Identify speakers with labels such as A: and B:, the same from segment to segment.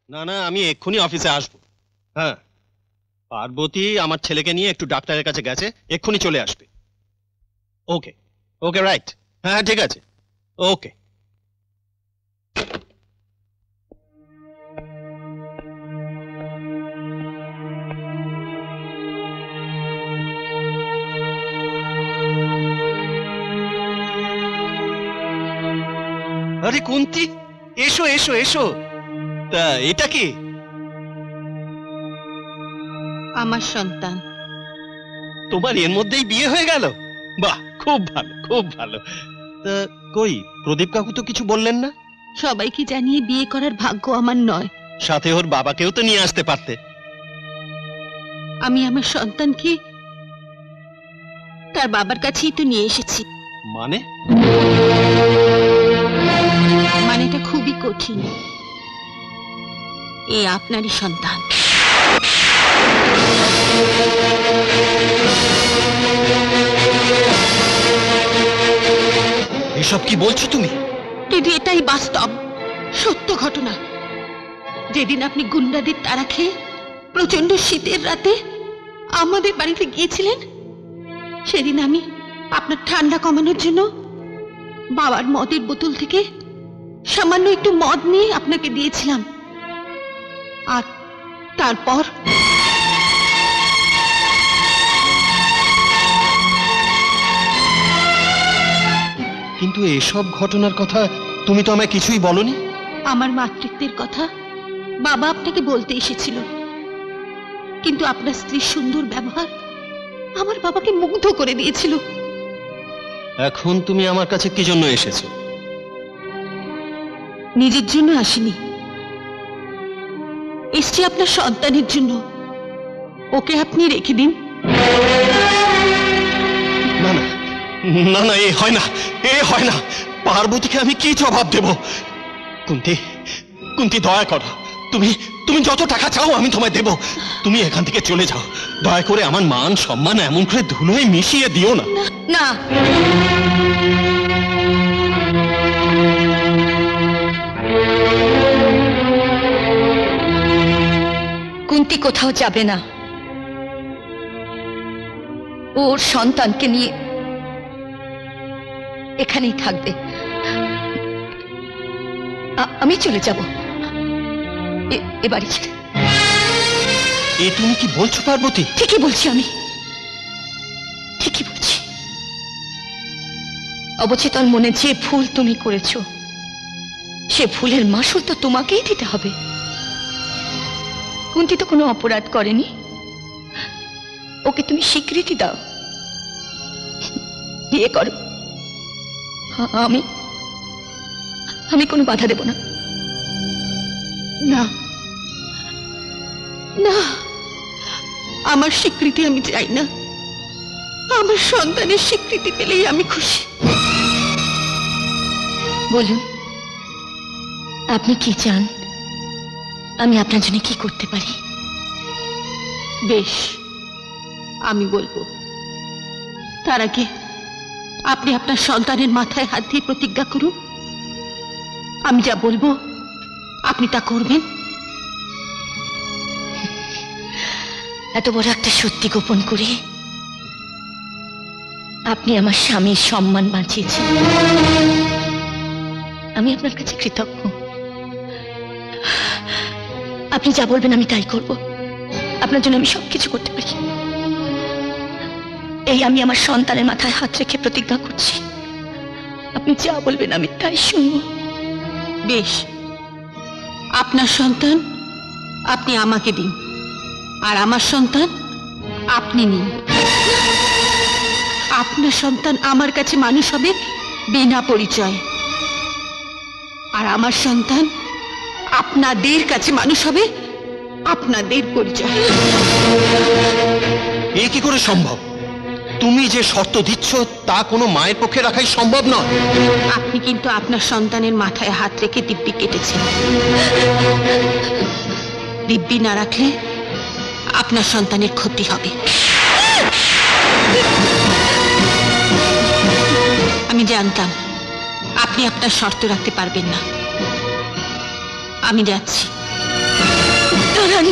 A: না না, আমি এক্ষুনি অফিসে আসবো। হ্যাঁ, পার্বতী আমার ছেলেকে নিয়ে একটু ডাক্তারের কাছে গেছে, এক্ষুনি চলে আসবে। ওকে ওকে, রাইট, হ্যাঁ ঠিক আছে, ওকে। আরে কুন্তি, এসো এসো এসো। তা এটা কি?
B: আমার সন্তান।
A: তোমার এর মধ্যেই বিয়ে হয়ে গেল? বাহ, খুব ভালো খুব ভালো। তা কই প্রদীপ কাকু তো কিছু বললেন না?
B: সবাইকে জানিয়ে বিয়ে করার ভাগ্য আমার নয়।
A: সাথে ওর বাবাকেও তো নিয়ে আসতে পারতে।
B: আমি আমার সন্তানকে তার বাবার কাছেই তো নিয়ে এসেছি।
A: মানে?
B: মানেটা খুবই কঠিন। এ আপনারই সন্তান।
A: এসব কি বলছো তুমি?
B: দিদি, এটাই বাস্তব সত্য ঘটনা। যেদিন আপনি গুন্ডাদের তাড়া খেয়ে প্রচন্ড শীতের রাতে আমাদের বাড়িতে গিয়েছিলেন, সেদিন আমি আপনার ঠান্ডা কমানোর জন্য বাবার মদের বোতল থেকে সামান্য একটু মদ নিয়ে আপনাকে দিয়েছিলাম। আর তারপর
A: কিন্তু এসব ঘটনার কথা তুমি তো আমায় কিছুই বলনি।
B: আমার মাতৃত্বের কথা বাবা আপনাকে বলতে এসেছিল, কিন্তু আপনার স্ত্রীর সুন্দর ব্যবহার আমার বাবাকে মুগ্ধ করে দিয়েছিল।
A: এখন তুমি আমার কাছে কি জন্য এসেছো?
B: নিজের জন্য আসিনি, এসছি আপনার সন্তানের জন্য। ওকে আপনি রেখে দিন।
A: না না না না, এ হয় না, এ হয় না। পার্বতীকে আমি কি জবাব দেব? কুন্তি, কুন্তি দয়া করো, তুমি তুমি যত টাকা চাও আমি তোমায় দেব। তুমি এখান থেকে চলে যাও, দয়া করে আমার মান সম্মান এমন করে ধুলোয় মিশিয়ে দিও না।
B: না,
C: কুন্তি কোথাও যাবে না। ওর সন্তানকে নিয়ে এখানেই থাকবে। আমি চলে যাব এ বাড়ি ছেড়ে।
A: এ তুমি কি বলছো পার্বতী?
C: ঠিকই বলছি, আমি ঠিকই বলছি। অবচেতন মনে যে ভুল তুমি করেছো, সে ভুলের মাসুল তো তোমাকেই দিতে হবে। কুন্তি তো কোনো অপরাধ করেনি, ওকে তুমি স্বীকৃতি দাও, বিয়ে করো। আমি কোনো বাধা দেব না।
B: না না, আমার স্বীকৃতি আমি চাই না। আমার সন্তানের স্বীকৃতি পেলেই আমি খুশি।
C: বলুন, আপনি কি চান? আমি আপনার জন্য কি করতে পারি?
B: বেশ, আমি বলবো। তার আগে আপনি আপনার সন্তানের মাথায় হাত দিয়ে প্রতিজ্ঞা করুন, আমি যা বলবো আপনি তা করবেন।
C: এত বড় একটা সত্যি গোপন করে আপনি আমার স্বামীর সম্মান বাঁচিয়েছেন, আমি আপনার কাছে কৃতজ্ঞ। আপনি যা বলবেন আমি তাই করব। আপনার জন্য আমি সবকিছু করতে পারি। এই আমি আমার সন্তানের মাথায় হাত রেখে প্রতিজ্ঞা করছি, আপনি যা বলবেন আমি তাই শুনব।
B: বেশ, আপনার সন্তান আপনি আমাকে দিন, আর আমার সন্তান আপনি নিন। আপনার সন্তান আমার কাছে মানুষ হবে বিনা পরিচয়, আর আমার সন্তান আপনাদের কাছে মানুষ হবে আপনাদের পরিচয়।
A: এ কি করে সম্ভব? তুমি যে শর্ত দিচ্ছ তা কোনো মায়ের পক্ষে রাখাই সম্ভব নয়।
B: আপনি কিন্তু আপনার সন্তানের মাথায় হাত রেখে দিব্যি কেটেছেন। দিব্যি না রাখলে আপনার সন্তানের ক্ষতি হবে। আমি জানতাম আপনি আপনার শর্ত রাখতে পারবেন না। আমি যাচ্ছি।
C: রানী,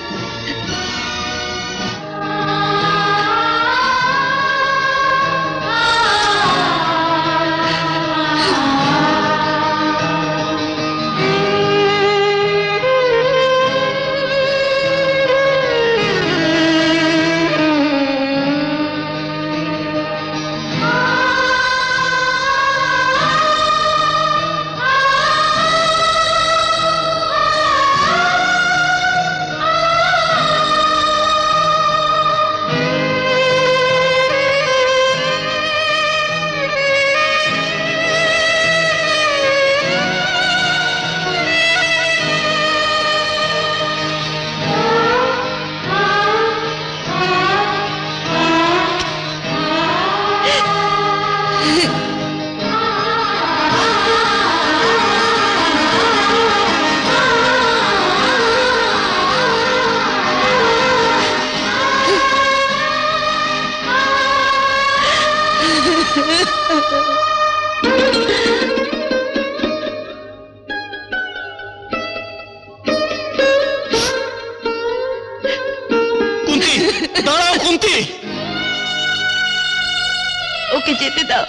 C: ওকে যেতে দাও।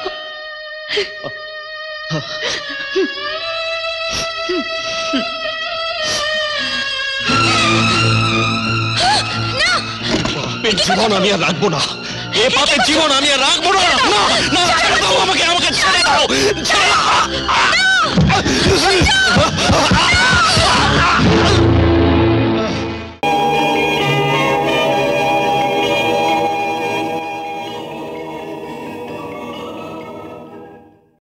A: জীবন আমি আর রাখবো না, এ পাপের জীবন আমি আর রাখবো না। না না, ছেড়ে দাও আমাকে, আমাকে ছেড়ে দাও, ছেড়ে দাও।